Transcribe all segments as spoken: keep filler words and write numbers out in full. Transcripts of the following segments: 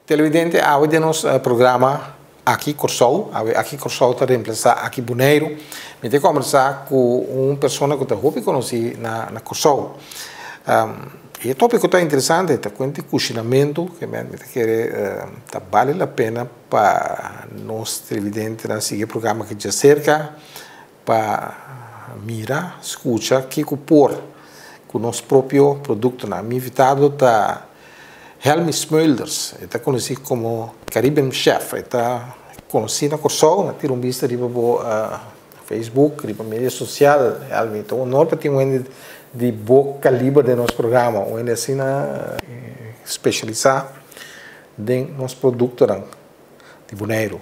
televidente, hoje de nosso uh, programa aqui Corsol, aqui Corsol está reemplazar aqui Boneiro. Me tem conversar com uma pessoa que eu já conheci na na Corsol. Um, e o tópico está interessante, está com o cozinamento, que me quer uh, tá vale a pena para nós televidentes seguir o programa que já cerca, para mirar, escutar, que por com o nosso próprio produto. Na minha invitado está Helmi Smulders, está conhecido como Caribbean Chef, está conhecido na Corsol, na tira um vista riba bo uh, Facebook, riba mídia social, Helmi. Então, honor para ter um de bom calibre de nosso programa, um assim na especializar em nosso produto de Boneiro.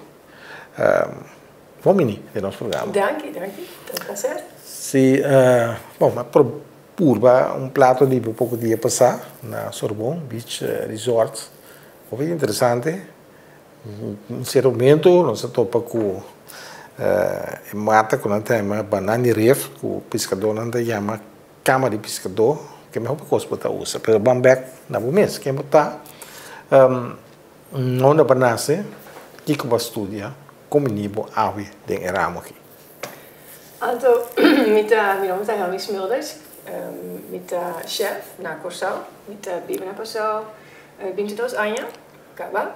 Vamos uh, de nosso programa. Dank je, dank je. Dat was het. Sim, uh, bom, mas purba um prato de um pouco dia passar na Sorbonne Beach Resort. Foi interessante. Um certo momento nós topa com uh, mata com a tema banana reef, com o pescador não te chama cama de pescador, que me roupa coisa para usar. Pero bambek na mês que botar um onde banase que que vai estudar como nível ave de eramo aqui. Also, mit der, mijn naam is Helmi Smulders, um, met de chef naar Corsol, met de bibi naar Corsol, uh, vintidós anos, acaba.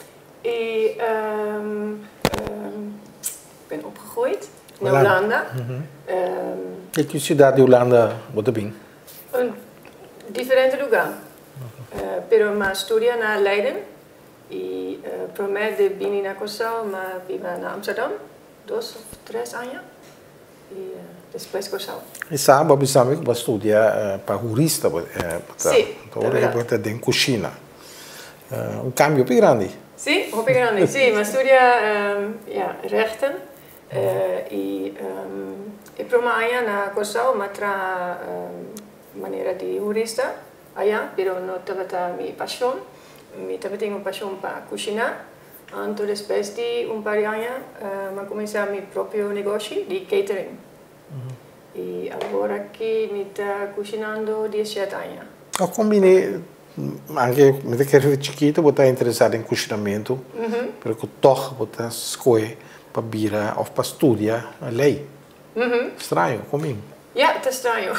E um, um, ik ben opgegroeid in Hollanda. Mm-hmm. um, que cidade de Holanda você bem? Een diferente lugar. Uh, pero ma studia na Leiden. E uh, promete bini na Corsol, maar viva na Amsterdam, dos of tres anos. E uh, depois Corsol. E sabe, você sabe que vai estudar uh, para jurista, uh, sim, então ele vai ter em cozinha. Uh, um cambio bem grande. Sim, um bem grande. Sim, mas estudia um, ja, rechten. Uh, e um, e promaya na Corsol, mas tra um, maneira de jurista. Allá, pero no tabata mi pasión. Mi tabata tenho pasión para cozinhar. Então, depois de um par de anos, uh, eu comecei meu próprio negócio de catering. Uhum. E agora que me está cozinhando dezessete anos. Eu combinei, anche me quero chiquito, vou estar interessado em cozinamento, uhum. Porque toch vou estar escolher para virar ou para estudar a lei. Uhum. Estranho, comigo. Ja, het is estranho.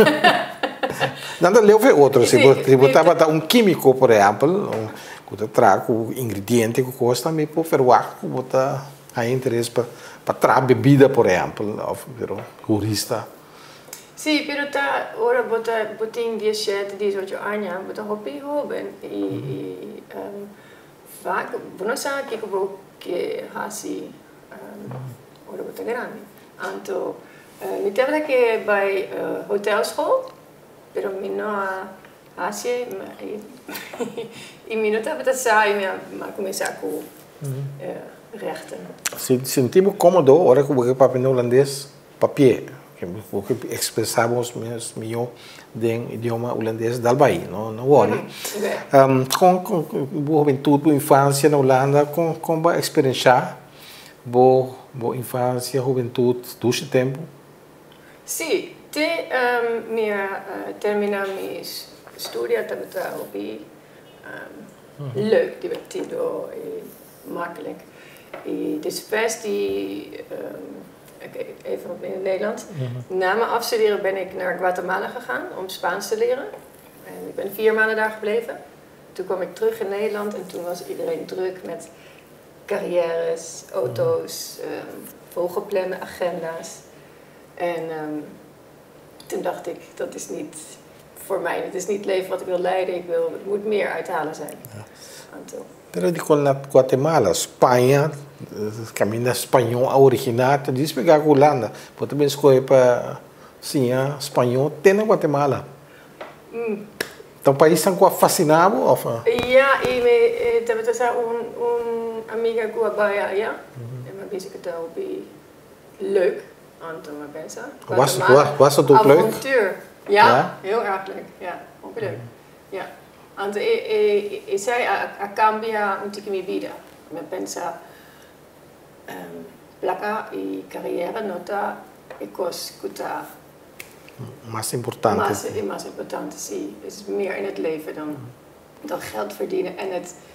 Nada leu ver outro, se você botar um químico, por exemplo, que traga o ingrediente que gosta, me pode fervar, que botar aí interesse para para trazer bebida, por exemplo, ou jurista. Sim, pero tá, ora bota botin dezessete, dezoito anos, bota hobby hoben e um, vaak, bono sa que eu que hasi, ora bota grande. Então, me teve que vai hotelschool, pero me não hasi e me não teve que sair, mas começar com rechten. Sentimos cômodo, ora que o papel holandês, papel, que expressamos melhor em idioma holandês da Bahia, não não worry. Com com boa juventude, boa infância na Holanda, com com boa experiência, boa boa infância, juventude, dois tempo. Sim, te um, minha uh, terminar minha studie, dat het hobby um, mm. leuk, divertido e makkelijk. E depois die um, even in het Nederland. Mm-hmm. Na mijn afstuderen ben ik naar Guatemala gegaan om Spaans te leren. En ik ben vier maanden daar gebleven. Toen kwam ik terug in Nederland en toen was iedereen druk met carrières, auto's, um, volgeplande agenda's. En um, toen dacht ik, dat is niet voor mij, het is niet het leven wat ik wil leiden, ik wil, het moet meer uithalen zijn. Ja. Pero di con Guatemala, Espanha, caminho espanhol original, tu diz pegar Holanda, pode bem escolher para sim, espanhol tem na Guatemala. Mm. Então o país está fascinado, ou? Ja, e me teve essa um um amiga guabaya, ja, en me bezig het al bij leuk, aantal me pensa. Was was was het ook leuk? Avontuur, ja, ja, heel erg leuk, ja, ook leuk, ja. Want ik zei, ik cambia un tic mi vida. Me pensa, um, placa y carriera nota e cos kuta. Más importante. Más, más importante, sí. Het is meer in het leven dan, dan geld verdienen en het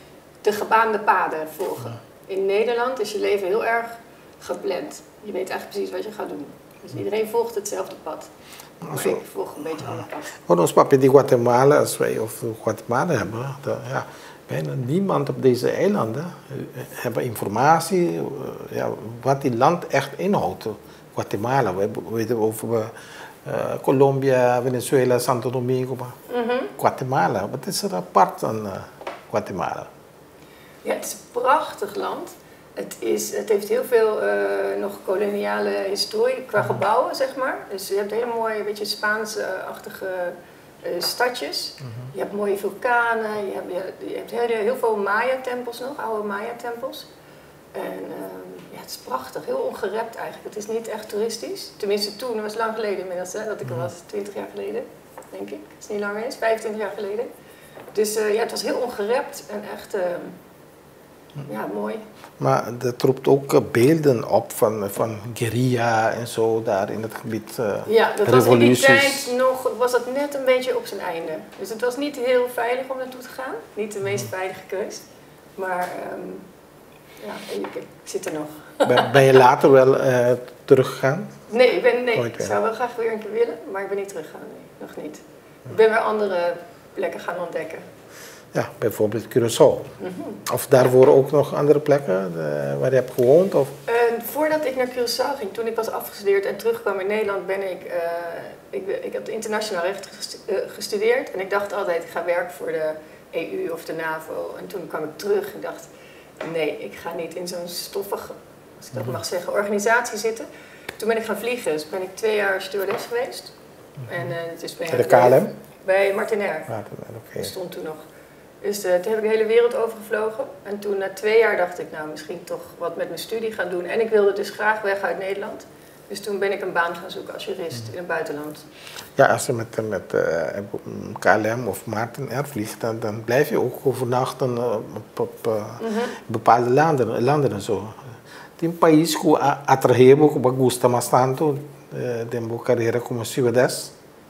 de gebaande paden volgen. In Nederland is je leven heel erg gepland. Je weet eigenlijk precies wat je gaat doen. Dus iedereen volgt hetzelfde pad. Maar Zo. ik volg een beetje een ander pad. Want ons papje die Guatemala, als wij of Guatemala hebben, dan, ja, bijna niemand op deze eilanden uh, hebben informatie uh, ja, wat die land echt inhoudt. Guatemala, we weten over uh, Colombia, Venezuela, Santo Domingo, maar Mm-hmm. Guatemala, wat is er apart aan uh, Guatemala? Ja, het is een prachtig land. Het, is, het heeft heel veel uh, nog koloniale historie qua gebouwen, zeg maar. Dus je hebt hele mooie, beetje Spaanse-achtige uh, stadjes. Mm-hmm. Je hebt mooie vulkanen, je hebt, je, je hebt heel, heel veel Maya-tempels nog, oude Maya-tempels. En uh, ja, het is prachtig, heel ongerept eigenlijk. Het is niet echt toeristisch. Tenminste toen, dat was lang geleden inmiddels, hè, dat ik er was, twintig jaar geleden, denk ik. Het is niet langer eens, vijfentwintig jaar geleden. Dus uh, ja, het was heel ongerept en echt... Uh, Ja, mooi. Maar dat roept ook beelden op van, van guerrilla en zo daar in het gebied. Uh, ja, dat was in die tijd nog, was dat net een beetje op zijn einde. Dus het was niet heel veilig om naartoe te gaan. Niet de meest veilige keus. Maar um, ja, ik, ik zit er nog. Ben, ben je later wel uh, teruggegaan? Nee, ik, ben, nee ik zou wel graag weer een keer willen, maar ik ben niet teruggegaan. Nee, nog niet. Ik ben weer andere plekken gaan ontdekken. Ja, bijvoorbeeld Curaçao. Mm-hmm. Of daarvoor ook nog andere plekken uh, waar je hebt gewoond? Of? Uh, voordat ik naar Curaçao ging, toen ik was afgestudeerd en terugkwam in Nederland, ben ik, uh, ik, ik heb internationaal recht gestudeerd. En ik dacht altijd, ik ga werken voor de E U of de NAVO. En toen kwam ik terug en dacht, nee, ik ga niet in zo'n stoffige, als ik dat mag zeggen, organisatie zitten. Toen ben ik gaan vliegen, dus ben ik twee jaar stewardess geweest. En, uh, dus ben bij de K L M? Bij Martinair. Martinair, oké. Okay. Dat stond toen nog. Dus uh, toen heb ik de hele wereld overgevlogen. En toen na twee jaar dacht ik, nou misschien toch wat met mijn studie gaan doen. En ik wilde dus graag weg uit Nederland. Dus toen ben ik een baan gaan zoeken als jurist in het buitenland. Ja, als je met, met uh, K L M of Martinair vliegt, dan, dan blijf je ook overnachten uh, op, op uh, mm-hmm. bepaalde landen, landen en zo. In een país que atrahebo, que gusta mais tanto uh, de minha carreira como stewardess.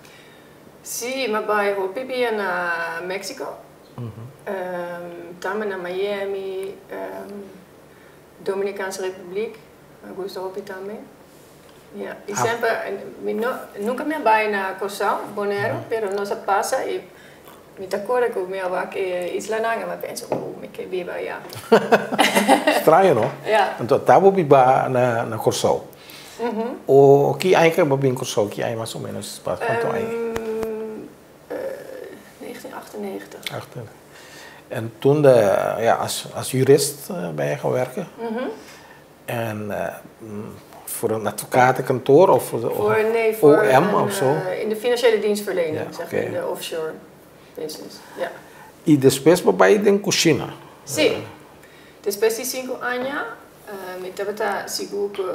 Sim, mas vai hobby na México. Mm-hmm. Um, também na Miami, um, Dominicaanse Republiek, Augusto Hopi também. Yeah. E ah. sempre, no, nunca me vai na Curaçao, Bonaire, mm-hmm. pero não se passa e me acordo que me avó que Isla Nanga, mas penso, oh, me que viva já. Estranho, não? Ja. Então, tá vou biba na na Curaçao. Mhm. O que aí que eu vim Curaçao, que aí mais ou menos quanto aí? negentien achtennegentig. achtennegentig. En toen de, ja, als, als jurist uh, ben je gaan werken. Mm-hmm. En uh, voor een advocatenkantoor of voor, de, voor, nee, voor O M een, of zo? Uh, in de financiële dienstverlening, ja, zeg okay. in de offshore business. Ja. E depois papai tem cozinha. Sim. Uh. Depois de cinco anos, uh, me estava seguro que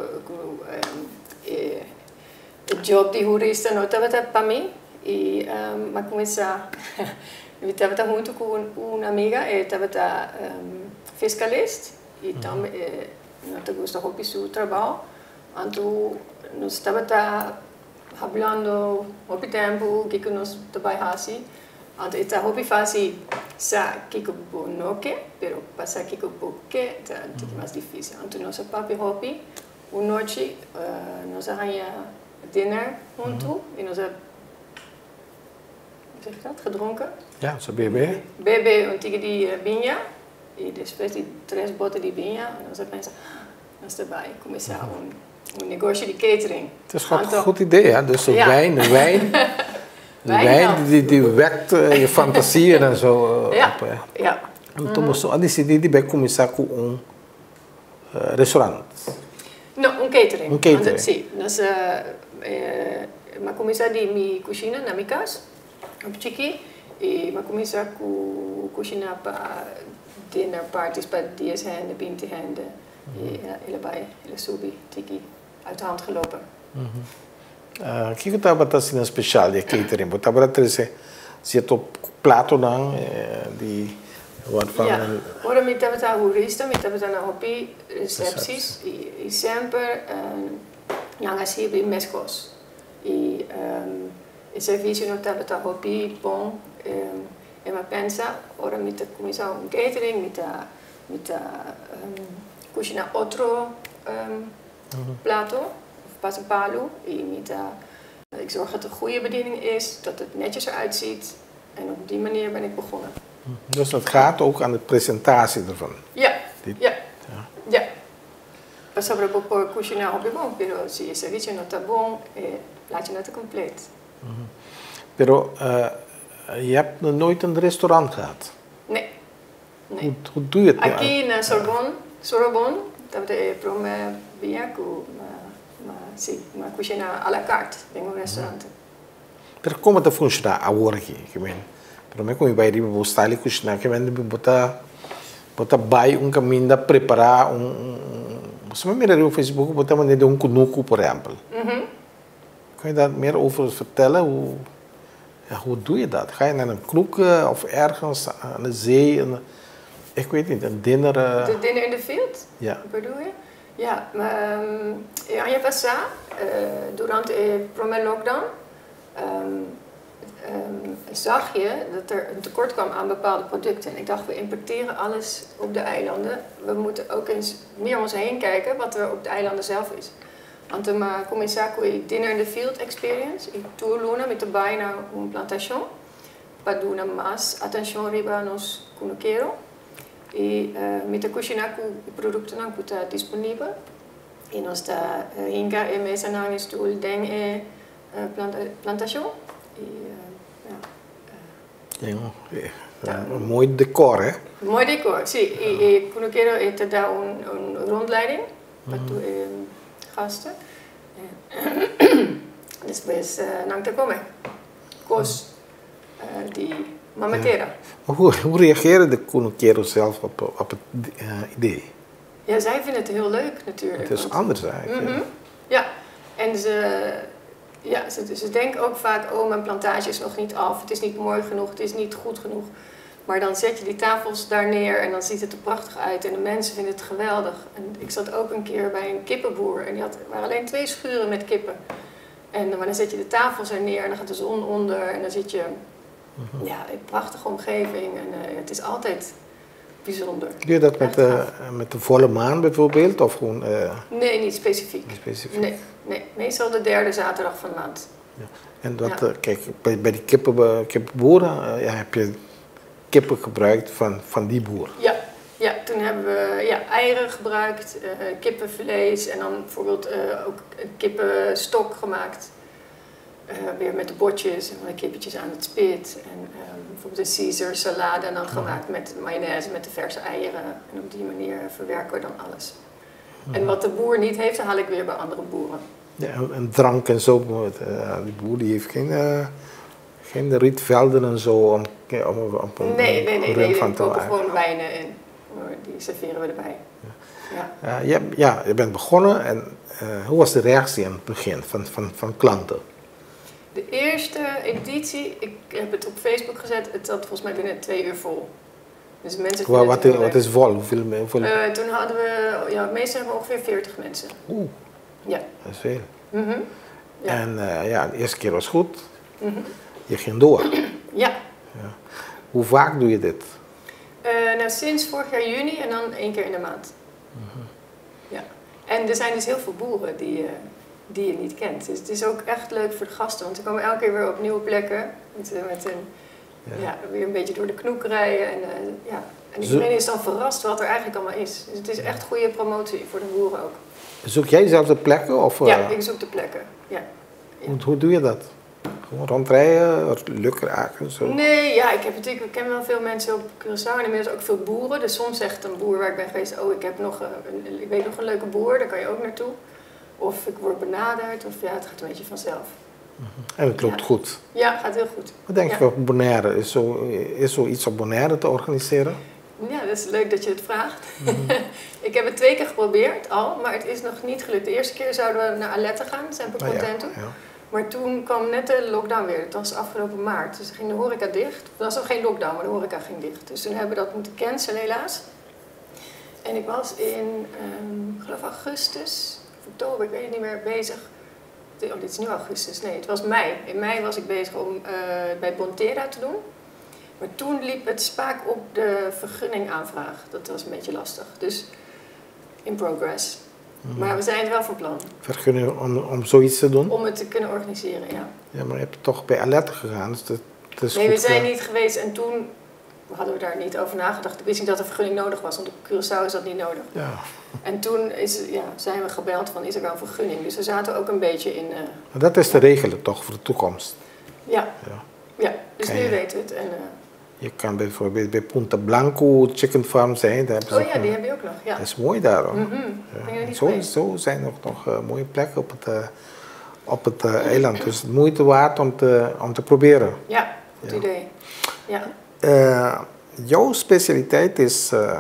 o job de jurista não estava para mim. E um, mas começar, eu estava junto com uma amiga, eu estava um, fiscalista e também não gostava muito do seu trabalho. Então nós estava falando muito tempo que nós trabalhamos assim. Então está muito fácil sa que que não que, pero passar que que porque tá mais difícil. Então nosso papi hobby, uma noite nós arranha dinner junto e nós zeg je dat, gedronken. Ja, zo B B. B B en tegen die uh, binja. En depois die tres botten die binja. En dan zeggen mensen, dat is erbij. Começar een, een negocio de catering. Het is gewoon een goed idee, hè? Dus de ja. wijn, de wijn. De wijn, wijn die, die wekt uh, je fantasieën en zo uh, ja. op. Hè. Ja. En toen moest je decidi de começar com een uh, restaurant. No, een catering. Een catering. Sim. Dus, uh, uh, maar começar de mi cozinha na mi casa. Op Chiqui, e maar começar com cozinhar para dinner parties para dias handen, vinte handen. E ele vai, ele sube Chiqui uit de hand gelopen. O que que estava assim especial de catering? Você estava trazendo se to prato dan die wat van. Ja, ora mi estava tá jurista, mi estava tá na hopi recepties e e sempre nanga sempre mescos. E o serviço não estava tá hopi bom. e ma pensa, ora mi cominciamo un catering, mi mi um, cucina otro um, mm-hmm. plato, of pasapalu, e mi ik zorg dat het een goede bediening is, dat het netjes eruit ziet. En op die manier ben ik begonnen. Dus dat gaat ook aan de presentatie ervan? Ja, Dit, ja, ja. ja. Paso proprio por cucinar hobby bon, pero si el servicio no está bon, eh, laat je het compleet. Mm-hmm. Pero uh, je hebt nog nooit een restaurant gehad? Nee. nee. Hoe, hoe doe je het? Aquí in Sorbonne, Sorbonne, dat we prome biaku, ma sì, ma cucina à la carte, in un ristorante. Per come te funziona a work, che men. Per me come vai ribe postali cucina, che men devi bota bota bai un caminho preparar um, você me mira no Facebook, bota maneira de um kunuku, por exemplo. Mhm. Kan je daar meer over vertellen? Hoe, ja, hoe doe je dat? Ga je naar een kroeg of ergens aan de zee? Een, ik weet niet, een dinner? Uh... De dinner in de field? Ja. Bedoel je? Ja, maar um, in año pasado, uh, durante el primer lockdown, um, um, zag je dat er een tekort kwam aan bepaalde producten. En ik dacht, we importeren alles op de eilanden. We moeten ook eens meer om ons heen kijken wat er op de eilanden zelf is. Want we começar com o Dinner in the Field Experience, e tu luna met de bijna een plantation, para dar mais atenção riba nos cunuqueiro, e uh, met de cozinha com produtos não que está disponível, e nós está uh, hinga e mesa na stoel deng e uh, plant plantation, e uh, ja. Uh, ja, een mooi decor, hè? Mooi decor, sim. E, e cunuqueiro te dá een een rondleiding, para tu gasten. Después uh, nang te komen. Koos uh, die mamatera. Ja. Hoe, hoe reageren de cunuqueros zelf op, op het uh, idee? Ja, zij vinden het heel leuk natuurlijk. Het is want, anders eigenlijk. Mm-hmm. Ja, en ze, ja, ze, ze denken ook vaak, oh mijn plantage is nog niet af, het is niet mooi genoeg, het is niet goed genoeg. Maar dan zet je die tafels daar neer en dan ziet het er prachtig uit en de mensen vinden het geweldig. En ik zat ook een keer bij een kippenboer en die had, er waren alleen twee schuren met kippen. En maar dan zet je de tafels er neer en dan gaat de zon onder en dan zit je mm-hmm. ja, in een prachtige omgeving en uh, het is altijd bijzonder. Doe je dat met, uh, met de volle maan bijvoorbeeld? Of gewoon, uh... Nee, niet specifiek. Niet specifiek? Nee, nee, meestal de derde zaterdag van de maand. Ja. En dat, ja. uh, kijk, bij, bij die kippen, kippenboeren uh, ja, heb je kippen gebruikt van, van die boer? Ja, ja, toen hebben we ja, eieren gebruikt, uh, kippenvlees en dan bijvoorbeeld uh, ook een kippenstok gemaakt. Uh, weer met de botjes en de kippetjes aan het spit. En um, bijvoorbeeld een Caesar salade en dan gemaakt met mayonaise, met de verse eieren. En op die manier verwerken we dan alles. Ja. En wat de boer niet heeft, dan haal ik weer bij andere boeren. Ja, en drank en zo. Uh, die boer die heeft geen, uh, geen rietvelden en zo om, om, om een Nee, nee, nee, nee, we kopen gewoon wijnen en die serveren we erbij. Ja, ja. Uh, je, ja je bent begonnen en uh, hoe was de reactie aan het begin van, van, van klanten? De eerste editie, ik heb het op Facebook gezet, het zat volgens mij binnen twee uur vol. Dus mensen Wow, wat, is, wat is vol? Hoeveel, hoeveel? Uh, toen hadden we, ja, meestal hebben we ongeveer veertig mensen. Oeh, ja. Dat is veel. Mm-hmm. Ja. En uh, ja, de eerste keer was goed. Mm-hmm. Je ging door. Ja. Ja. Hoe vaak doe je dit? Uh, nou, sinds vorig jaar juni en dan één keer in de maand. Mm-hmm. Ja. En er zijn dus heel veel boeren die... Uh, die je niet kent. Dus het is ook echt leuk voor de gasten, want ze komen elke keer weer op nieuwe plekken. Met, met een, ja. Ja, weer een beetje door de knoek rijden. En, uh, ja. en iedereen is dan verrast wat er eigenlijk allemaal is. Dus het is echt goede promotie voor de boeren ook. Zoek jij zelf de plekken? Of, uh... Ja, ik zoek de plekken. Ja. Ja. Hoe, hoe doe je dat? Gewoon rondrijden, lukraken? Zo? Nee, ja, ik, heb natuurlijk, ik ken wel veel mensen op Curaçao en inmiddels ook veel boeren. Dus soms zegt een boer waar ik ben geweest, oh ik, heb nog een, ik weet nog een leuke boer, daar kan je ook naartoe. Of ik word benaderd, of ja, het gaat een beetje vanzelf. En het loopt ja. goed? Ja, het gaat heel goed. Wat denk je ja. van Bonaire? Is, zo, is zoiets op Bonaire te organiseren? Ja, dat is leuk dat je het vraagt. Mm-hmm. Ik heb het twee keer geprobeerd al, maar het is nog niet gelukt. De eerste keer zouden we naar Alette gaan, Sempre Contento. Ah, ja, ja. Maar toen kwam net de lockdown weer, dat was afgelopen maart. Dus ging de horeca dicht. Het was nog geen lockdown, maar de horeca ging dicht. Dus toen hebben we dat moeten cancelen helaas. En ik was in, um, geloof augustus... oktober, ik weet het niet meer, bezig. Oh, dit is nu augustus. Nee, het was mei. In mei was ik bezig om uh, bij Bonterra te doen. Maar toen liep het spaak op de vergunningaanvraag. Dat was een beetje lastig. Dus in progress. Mm. Maar we zijn het wel van plan. Vergunning om, om zoiets te doen? Om het te kunnen organiseren, ja. Ja, maar je hebt toch bij Alerte gegaan. Dus dat, dat is nee, goed, we zijn uh... niet geweest en toen hadden we daar niet over nagedacht. Ik wist niet dat er vergunning nodig was, want op Curaçao is dat niet nodig. Ja. En toen is, ja, zijn we gebeld van, is er wel een vergunning? Dus we zaten ook een beetje in... Uh, maar dat is te regelen toch voor de toekomst? Ja, ja. ja dus kan nu je, weten we het. En, uh, je kan bijvoorbeeld bij Punta Blanco Chicken Farm zijn. Daar oh ja, die heb je ook nog. Ja. Dat is mooi daar hoor. Mm-hmm. Ja. Sowieso zijn er nog uh, mooie plekken op het, uh, op het uh, eiland. Dus het moeite waard om te, om te proberen. Ja, goed ja. idee. Ja. Uh, jouw specialiteit is uh,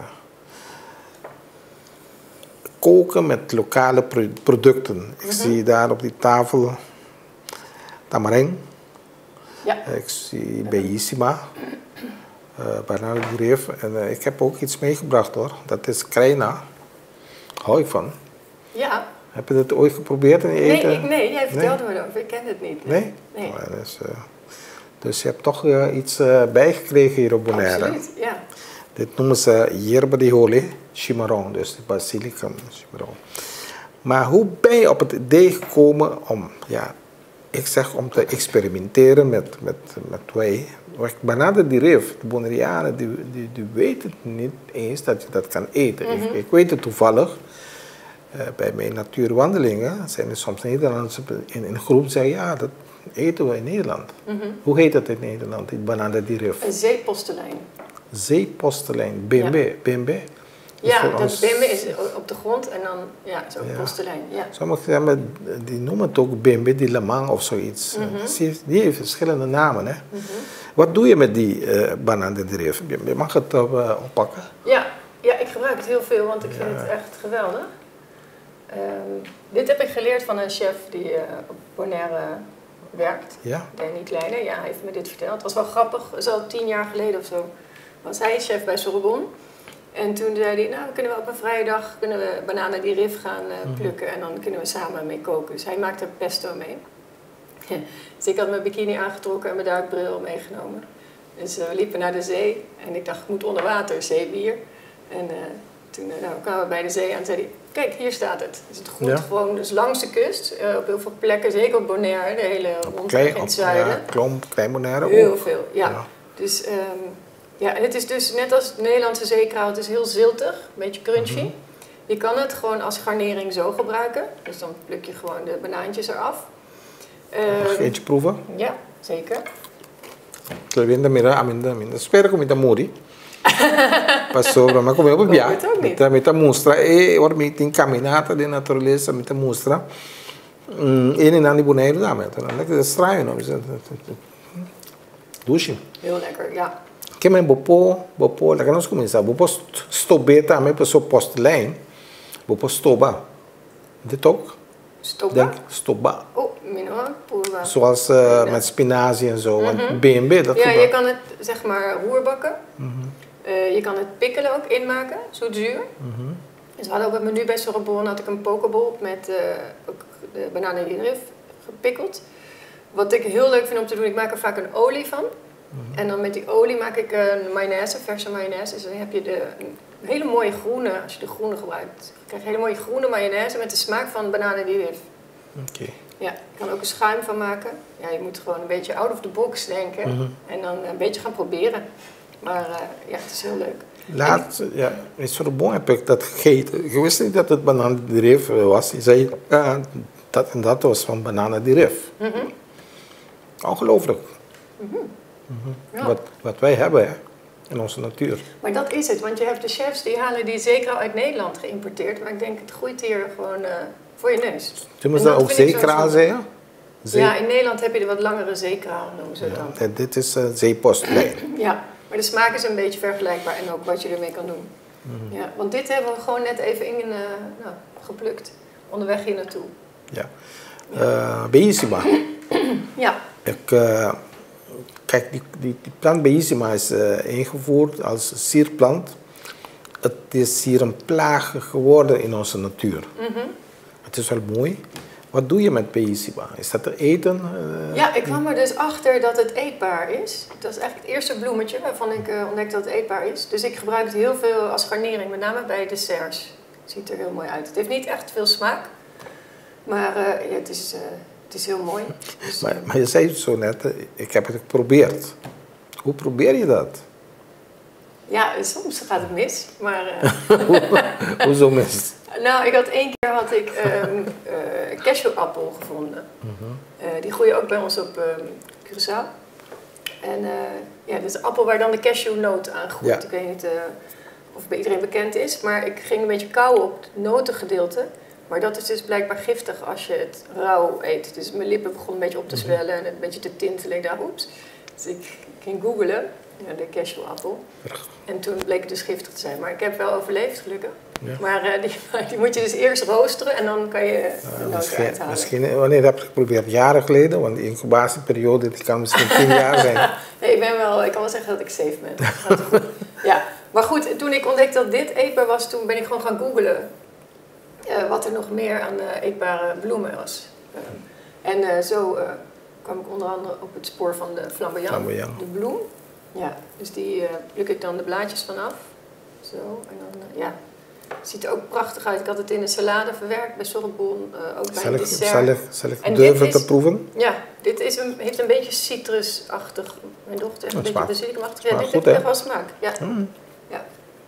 koken met lokale pro producten. Ik mm-hmm. zie daar op die tafel tamarijn. Ja. Ik zie Bellissima, uh, bananenbrief. En uh, ik heb ook iets meegebracht hoor. Dat is Kreina. Hou ik van. Ja. Heb je dat ooit geprobeerd in je nee, eten? Ik, nee, jij vertelde nee? me erover. Ik ken het niet. Nee? Nee. nee. Oh, dus, uh, dus je hebt toch uh, iets uh, bijgekregen hier op Bonaire. Absoluut, ja. Dit noemen ze yerba de jole chimarrón, dus de basilicum chimarrón. Maar hoe ben je op het idee gekomen om, ja, ik zeg om te experimenteren met, met, met wij. Banana di Rif, de Bonaireanen, die, die, die weten niet eens dat je dat kan eten. Mm-hmm. ik, ik weet het toevallig. Uh, bij mijn natuurwandelingen zijn er soms Nederlanders in een groep die zeggen, ja, dat eten we in Nederland. Mm-hmm. Hoe heet dat in Nederland, die Banana di Rif? Een zeepostelijn. Zeepostelijn, bimbe, ja. bimbe. Ja, dat ons... bimbe is op de grond en dan ja, zo'n ja. postelijn. Ja. Sommigen die noemen het ook bimbe, die lemang of zoiets. Mm-hmm. Die heeft verschillende namen. Hè? Mm-hmm. Wat doe je met die uh, Banana di Rif? Je mag het uh, oppakken? Ja. ja, ik gebruik het heel veel, want ik vind ja. het echt geweldig. Um, dit heb ik geleerd van een chef die uh, op Bonaire werkt. Ja? Danny Kleine, ja, hij heeft me dit verteld. Het was wel grappig, het is al tien jaar geleden of zo. Was hij chef bij Sorbonne. En toen zei hij, nou, kunnen we op een vrije dag kunnen we Banana di Rif gaan uh, plukken en dan kunnen we samen mee koken. Dus hij maakte pesto mee. Dus ik had mijn bikini aangetrokken en mijn duikbril meegenomen. Dus uh, we liepen naar de zee en ik dacht, ik moet onder water, zeebier. En uh, toen uh, nou, kwamen we bij de zee aan en zei hij, kijk, hier staat het. Dus het groeit ja. gewoon dus langs de kust, uh, op heel veel plekken, zeker op Bonaire, de hele rondweg in het zuiden. Ja, Klomp, Klein Bonaire ook. Heel veel, ja. ja. Dus... Um, Ja, en het is dus net als het Nederlandse zeekraal, het is heel ziltig, een beetje crunchy. Mm-hmm. Je kan het gewoon als garnering zo gebruiken. Dus dan pluk je gewoon de banaantjes eraf. Mag ik uh, eentje proeven? Ja, zeker. Klevinda mira aminda aminda. Spero che mi da muri. Passovra, ma come via? Mi mi ta mostra e ora mi in camminata di naturalezza mi ta mostra. Mm, e in anni Bonaire da me. Lekker straaien, no? Douche. Heel lekker, ja. Que men bopo, bopo, la que nós começamos, bopo stobé também para sua postelijn, bopo stoba, dit ook? Stoba? Denk, stoba. Oh, minor, pura. Zoals uh, met spinazie en zo, mm-hmm. want B en B, dat ja, gebruik. je kan het zeg maar roerbakken, mm-hmm. uh, je kan het pikkelen ook inmaken, zoetzuur. Mm-hmm. Dus we hadden op het menu bij Sorbonne had ik een pokeball met uh, ook de Banana di Rif gepikkeld. Wat ik heel leuk vind om te doen, ik maak er vaak een olie van. Mm-hmm. En dan met die olie maak ik een mayonaise, verse mayonaise. Dus dan heb je de, een hele mooie groene, als je de groene gebruikt. Je krijgt een hele mooie groene mayonaise met de smaak van Banana di Rif. Oké. Okay. Ja, je kan ook een schuim van maken. Ja, je moet gewoon een beetje out of the box denken. Mm-hmm. En dan een beetje gaan proberen. Maar uh, ja, het is heel leuk. Laat, ik, ja, in Sorbonne heb ik dat gegeten. Je wist niet dat het Banana di Rif was. Je zei, uh, dat en dat was van Banana di Rif. Mm-hmm. Ongelooflijk. Mm-hmm. Mm-hmm. Ja. Wat, wat wij hebben hè, in onze natuur. Maar dat is het, want je hebt de chefs die halen die zeker al uit Nederland geïmporteerd. Maar ik denk, het groeit hier gewoon uh, voor je neus. Toen moest dat ook zeekraal zeggen? Zee... Ja, in Nederland heb je de wat langere zeekraal, noemen ze het ja, dan. Dit is uh, zeepostlijn. Ja, maar de smaak is een beetje vergelijkbaar en ook wat je ermee kan doen. Mm-hmm. Ja, want dit hebben we gewoon net even in, uh, nou, geplukt, onderweg hier naartoe. Ja. Uh, Bellissima. Ja. Ik... Uh, Kijk, die, die, die plant Bellissima is uh, ingevoerd als sierplant. Het is hier een plaag geworden in onze natuur. Mm-hmm. Het is wel mooi, Wat doe je met Bellissima? Is dat eten? Uh, ja, ik kwam er dus achter dat het eetbaar is. Dat is eigenlijk het eerste bloemetje waarvan ik uh, ontdekte dat het eetbaar is. Dus ik gebruik het heel veel als garnering, met name bij desserts. Het ziet er heel mooi uit. Het heeft niet echt veel smaak, maar uh, ja, het, is, uh, het is heel mooi. Dus, maar, maar je zei het zo net, ik heb het geprobeerd. Hoe probeer je dat? Ja, soms gaat het mis, maar... Uh, Hoezo mis? Nou, ik had één keer had ik um, uh, cashewappel gevonden. Mm-hmm. uh, die groeien ook bij ons op um, Curaçao. En uh, ja, dat is een appel waar dan de cashewnoot aan groeit. Ja. Ik weet niet uh, of bij iedereen bekend is, maar ik ging een beetje kauwen op het notengedeelte. Maar dat is dus blijkbaar giftig als je het rauw eet. Dus mijn lippen begonnen een beetje op te zwellen en een beetje te tintelen. Ik dacht, oeps. Dus ik ging googlen, ja, de cashewappel. En toen bleek het dus giftig te zijn. Maar ik heb wel overleefd, gelukkig. Ja. Maar uh, die, die moet je dus eerst roosteren en dan kan je de noten misschien, uithalen. Misschien, wanneer heb je geprobeerd? Jaren geleden? Want die incubatieperiode die kan misschien tien jaar zijn. Nee, ik ben wel, ik kan wel zeggen dat ik safe ben. Ja, maar goed, toen ik ontdekte dat dit eetbaar was, toen ben ik gewoon gaan googlen uh, wat er nog meer aan uh, eetbare bloemen was. Uh, en uh, zo uh, kwam ik onder andere op het spoor van de flamboyant, flamboyant. de bloem. Ja, dus die uh, pluk ik dan de blaadjes vanaf. Zo, en dan, uh, ja. Het ziet er ook prachtig uit. Ik had het in een salade verwerkt bij Sorbonne, uh, ook bij zal een ik, dessert. Zal ik, zal ik durven is, te proeven? Ja, dit is een, heeft een beetje citrusachtig. Mijn dochter heeft een beetje basilicumachtig. Ja, dit goed, heeft echt wel smaak. Ja. Mm. Ja.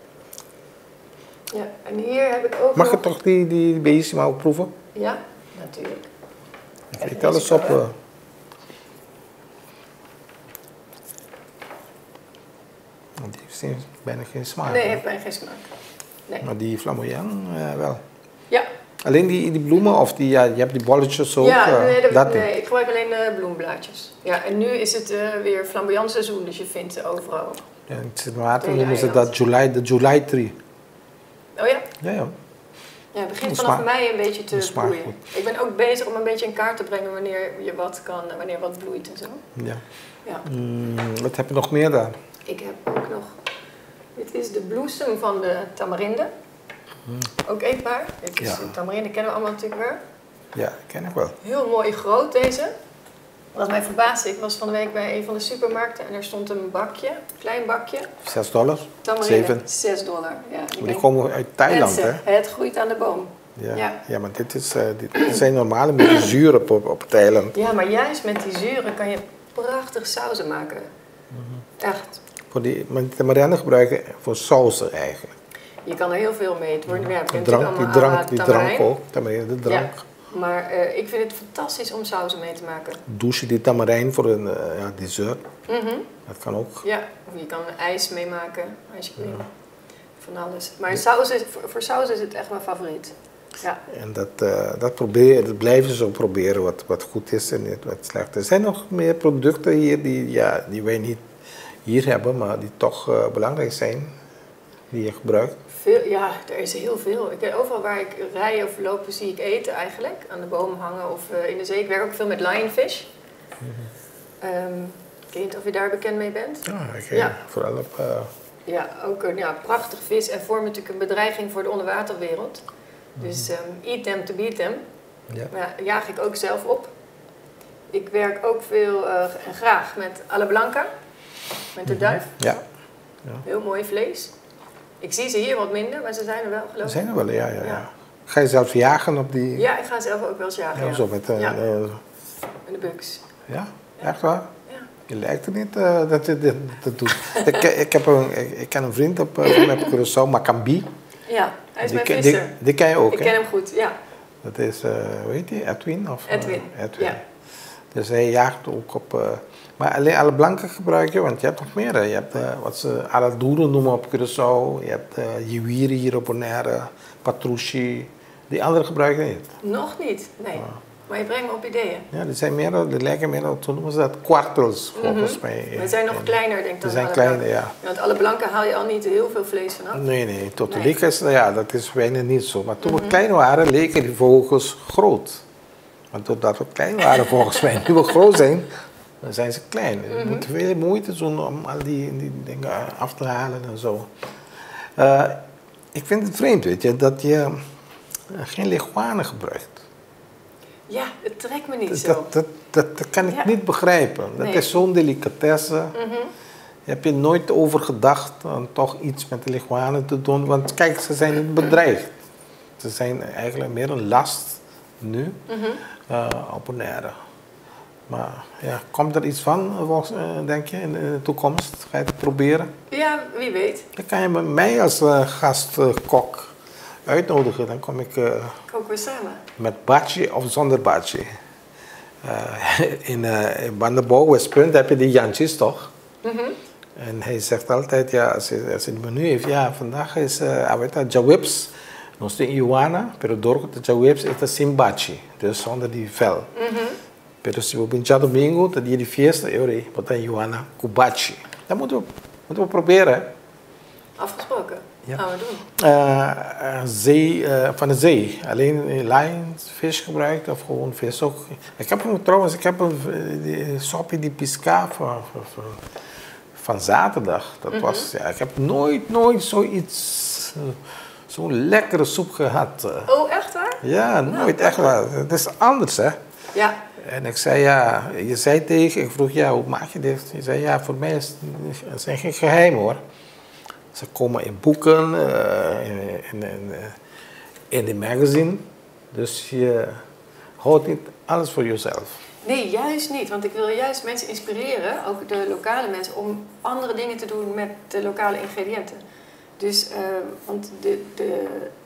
Ja, en hier heb ik ook Mag nog... ik toch die, die Bellissima ook proeven? Ja, natuurlijk. Ik eet alles op... Uh, die heeft bijna geen smaak. Nee, heeft bijna geen smaak. Nee. Maar die flamboyant uh, wel. Ja. Alleen die, die bloemen of die, ja, je hebt die bolletjes ook? Ja, uh, nee, dat, dat nee ik gebruik alleen uh, bloemblaadjes. Ja, en nu is het uh, weer flamboyant seizoen, dus je vindt ze overal. Ja, in het water noemen ze dat July, de July tree. Oh ja? Ja, ja. Ja, het begint vanaf mei een beetje te bloeien. Ik ben ook bezig om een beetje in kaart te brengen wanneer je wat kan, wanneer wat bloeit en zo. Ja. Ja. Mm, wat heb je nog meer daar? Ik heb ook nog, dit is de bloesem van de tamarinde. Mm. Ook eetbaar. Dit is ja. De tamarinde kennen we allemaal natuurlijk wel. Ja, ken ik wel. Heel mooi groot deze. Wat mij verbaasde, ik was van de week bij een van de supermarkten en er stond een bakje, een klein bakje. Zes dollar? Tamarinde, Zeven? Zes dollar, ja. Maar die komen uit Thailand, mensen, hè? Het groeit aan de boom. Ja, ja. ja maar dit, is, uh, dit zijn normale met die zuur op, op, op Thailand. Ja, maar juist met die zuren kan je prachtig sauzen maken. Mm-hmm. Echt. Voor die, maar die tamarinde gebruiken voor sauzen eigenlijk. Je kan er heel veel mee. Het wordt, ja, het die drank, die drank, die drank ook, tamarinde, de drank. Ja. Maar uh, ik vind het fantastisch om sauzen mee te maken. Douche je die tamarijn voor een uh, ja, dessert. Mm-hmm. Dat kan ook. Ja, of je kan ijs meemaken, ijscream, ja. Van alles. Maar ja. saus is, voor, voor saus is het echt mijn favoriet. Ja. En dat, uh, dat, probeer, dat blijven ze zo proberen, wat, wat goed is en wat slecht is. Er zijn nog meer producten hier die, ja, die wij niet hier hebben, maar die toch uh, belangrijk zijn, die je gebruikt. Veel, ja, er is heel veel. Ik, overal waar ik rij of loop zie ik eten eigenlijk. Aan de boom hangen of uh, in de zee. Ik werk ook veel met lionfish. Mm-hmm. um, ik weet niet of je daar bekend mee bent. Ja, ik ja. vooral op... Uh... Ja, ook een ja, prachtig vis en vormt natuurlijk een bedreiging voor de onderwaterwereld. Mm-hmm. Dus um, eat them to beat them. Ja. Ja, jaag ik ook zelf op. Ik werk ook veel uh, en graag met alla blanca. Met de duif. Ja. Ja. Heel mooi vlees. Ik zie ze hier wat minder, maar ze zijn er wel, geloof ik. Ze zijn er wel, ja, ja, ja. ja. Ga je zelfs jagen op die... Ja, ik ga zelf ook wel eens jagen, ja. ja. Zo met uh, ja. uh, de buks. Ja? Ja? Echt waar? Ja. Je lijkt er niet uh, dat je dit, dit doet. ik, ik, heb een, ik, ik ken een vriend op, uh, op Curaçao, Macambi. Ja, hij is die, mijn visser. Die, die ken je ook, Ik hè? ken hem goed, ja. Dat is, uh, hoe heet die? Edwin? Of, Edwin, uh, Edwin. ja. Dus hij jaagt ook op... Uh, maar alleen alle blanken gebruik je, want je hebt nog meer. Hè. Je hebt uh, wat ze Aradoeren noemen op Curaçao. Je hebt uh, Jiwiri hier op Bonaire, Patrouchi. Die andere gebruik je niet? Nog niet, nee. Oh. Maar je brengt me op ideeën. Ja, die zijn meer, die lijken meer op, hoe noemen ze dat, kwartels volgens mm-hmm. mij. Maar ze zijn nog en, kleiner, denk ik. Die zijn kleiner, ja. ja. Want alle blanken haal je al niet heel veel vlees vanaf. Nee, nee. Tot nee. is, ja, dat is bijna niet zo. Maar toen mm-hmm. we klein waren, leken die vogels groot. Maar doordat we klein waren, volgens mij, nu we groot zijn, dan zijn ze klein. Mm-hmm. Je moet veel moeite doen om al die, die dingen af te halen en zo. Uh, ik vind het vreemd, weet je, dat je geen leguanen gebruikt. Ja, het trekt me niet dat, zo. Dat, dat, dat, dat kan ik ja. niet begrijpen. Dat nee. is zo'n delicatesse. Mm-hmm. Heb je nooit over gedacht om toch iets met de leguanen te doen? Want kijk, ze zijn niet bedreigd. Ze zijn eigenlijk meer een last nu mm-hmm. uh, op een ere. Maar ja, komt er iets van, uh, denk je, in de toekomst? Ga je het proberen? Ja, wie weet. Dan kan je met mij als uh, gastkok uh, uitnodigen. Dan kom ik... Uh, Koken we samen? Met badje of zonder badje. Uh, in, uh, in Bandenbouw, Westpunt, heb je die Jantjes toch? Mm-hmm. En hij zegt altijd, ja, als hij, als hij het menu heeft, ja, vandaag is uh, Jawips. Nog steeds Ioana, pero door de Jawips is het simbachi, dus zonder die vel. Mm-hmm. Pero si we pincha domingo, dat die fiesta, eu wat dan Ioana, kubachi. Dat moeten we, moeten we proberen. Afgesproken. Ja. Gaan we doen. Uh, uh, zee, uh, van de zee. Alleen lijn, vis gebruikt of gewoon vis ook. Ik heb hem trouwens, ik heb een die, soppie die pisca van, van, van zaterdag. Dat mm-hmm. was, ja, ik heb nooit, nooit zoiets, uh, zo'n lekkere soep gehad. Uh. Oh, echt waar? Ja, nooit nou, echt waar. Het is anders, hè? Ja. En ik zei, ja, je zei tegen, ik vroeg, ja, hoe maak je dit? Je zei, ja, voor mij is het zijn geen geheim, hoor. Ze komen in boeken, uh, in, in, in, in de magazine. Dus je houdt niet alles voor jezelf. Nee, juist niet. Want ik wil juist mensen inspireren, ook de lokale mensen, om andere dingen te doen met de lokale ingrediënten. Dus, uh, want de, de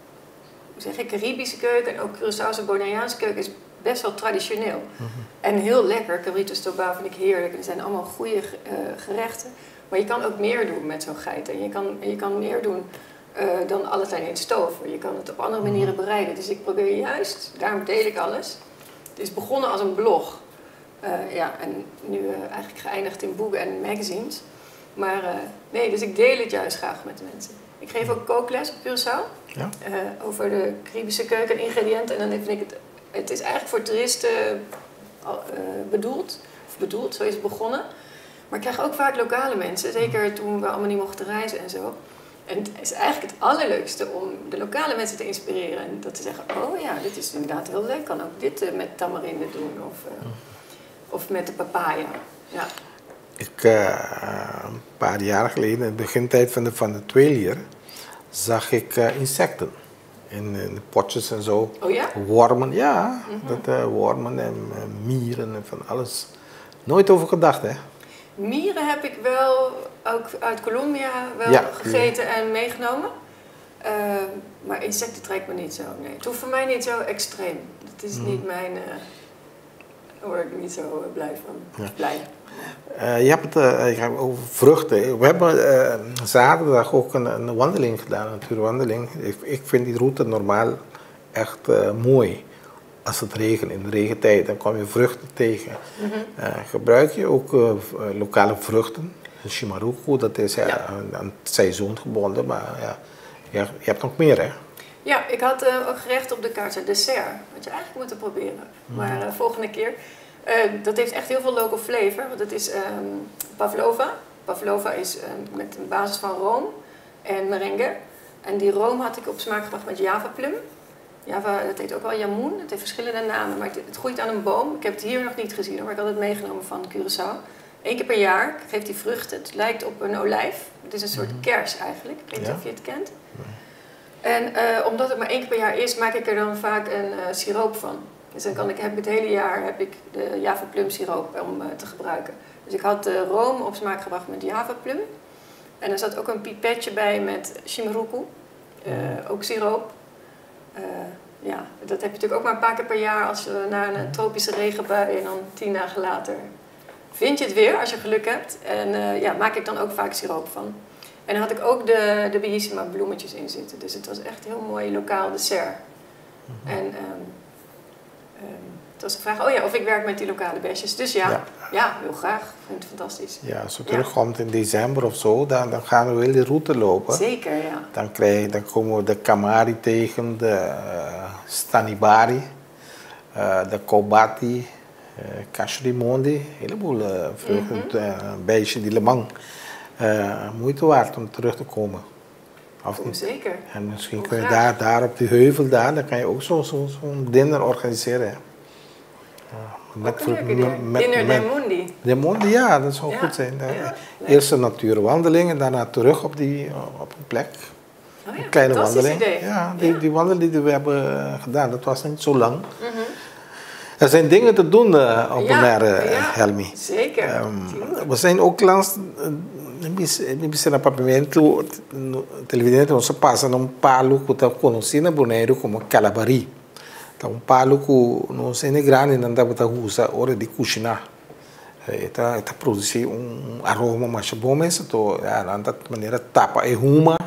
hoe zeg ik, Caribische keuken en ook Curaçaose Bonaireaanse keuken is best wel traditioneel. Mm-hmm. En heel lekker. Cabrito Stobao vind ik heerlijk. Er zijn allemaal goede uh, gerechten. Maar je kan ook meer doen met zo'n geit. En je kan, je kan meer doen uh, dan alles in het stoven. Je kan het op andere manieren bereiden. Dus ik probeer juist, daarom deel ik alles. Het is begonnen als een blog. Uh, ja, en nu uh, eigenlijk geëindigd in boeken en magazines. Maar uh, nee, dus ik deel het juist graag met de mensen. Ik geef ook kookles op Curaçao. Ja. Uh, over de Caribische keuken en ingrediënten. En dan vind ik het, het is eigenlijk voor toeristen uh, bedoeld. Of bedoeld, zo is het begonnen. Maar ik krijg ook vaak lokale mensen, zeker toen we allemaal niet mochten reizen en zo. En het is eigenlijk het allerleukste om de lokale mensen te inspireren. En dat te zeggen, oh ja, dit is inderdaad heel leuk. Ik kan ook dit uh, met tamarinde doen of, uh, of met de papaya. Ja. Ik, uh, een paar jaar geleden, in de begintijd van de, van de tweelier, zag ik uh, insecten. In, in de potjes en zo. Oh ja? Wormen, ja. Mm-hmm. Dat, uh, wormen en uh, mieren en van alles. Nooit over gedacht, hè? Mieren heb ik wel, ook uit Colombia, wel ja, gegeten ja. en meegenomen. Uh, maar insecten trekt me niet zo, nee. Het hoeft voor mij niet zo extreem. Het is mm. niet mijn... Uh, daar word ik niet zo uh, blij van. Ja. Blij. Uh, je hebt het uh, over vruchten. We hebben uh, zaterdag ook een, een wandeling gedaan, een natuurwandeling. Ik, ik vind die route normaal echt uh, mooi. Als het regent, in de regentijd, dan kom je vruchten tegen. Mm-hmm. uh, gebruik je ook uh, lokale vruchten? Shimaruku, dat is ja, ja. aan, aan het seizoen gebonden, maar ja, je, je hebt nog meer, hè? Ja, ik had uh, ook gerecht op de kaart, dessert, wat je eigenlijk moet proberen. Mm. Maar uh, volgende keer. Uh, dat heeft echt heel veel local flavor, want het is um, pavlova. Pavlova is uh, met een basis van room en merengue. En die room had ik op smaak gebracht met Java plum. Java, dat heet ook wel jamoen, het heeft verschillende namen, maar het, het groeit aan een boom. Ik heb het hier nog niet gezien, maar ik had het meegenomen van Curaçao. Eén keer per jaar geeft hij vruchten. Het lijkt op een olijf. Het is een soort mm-hmm. kers eigenlijk. Ik weet niet ja? of je het kent. Nee. En uh, omdat het maar één keer per jaar is, maak ik er dan vaak een uh, siroop van. Dus dan kan ik, heb ik het hele jaar heb ik de Java plum siroop om uh, te gebruiken. Dus ik had de room op smaak gebracht met Java plum. En er zat ook een pipetje bij met Shimaruku. Uh, ook siroop. Uh, ja, dat heb je natuurlijk ook maar een paar keer per jaar als we naar een tropische regenbui en dan tien dagen later vind je het weer als je geluk hebt. En uh, ja, maak ik dan ook vaak siroop van. En dan had ik ook de, de Bellissima bloemetjes in zitten. Dus het was echt een heel mooi lokaal dessert. Mm-hmm. En um, um, het was de vraag, oh ja, of ik werk met die lokale besjes. Dus ja, ja, ja heel graag. Ik vind het fantastisch. Ja, als het terugkomt ja. in december of zo, dan, dan gaan we wel de route lopen. Zeker, ja. Dan, krijg, dan komen we de Kamari tegen, de uh, Stanibari, uh, de Kobati, uh, Kashrimondi. Een heleboel uh, vruchten, mm-hmm. uh, een beetje die lemang. Uh, moeite waard om terug te komen. Of niet? Zeker. En misschien kun je daar, daar op die heuvel, daar, dan kan je ook zo'n zo, zo dinner organiseren. Hè? Met, ook een leuke met, Dinner met, Mundi. De Mundi, ja, dat zou ja, goed zijn. Ja, eerst een natuurwandeling en daarna terug op, die, op een plek. Oh ja, een kleine wandeling. Idee. Ja, die, ja. die wandeling die we hebben gedaan, dat was niet zo lang. Mm-hmm. Er zijn dingen te doen uh, op Bonaire, ja, ja, Helmi. Zeker. Um, we zijn ook langs, niet bisa na pavimento, televidente não se passa num palo que está conhecido na Bonaire como calabari. Tá um palo que não se é grande, não dá para usar hora de cozinhar. Está está produzir um aroma mais bom, mas to ja, de maneira tapa e ruma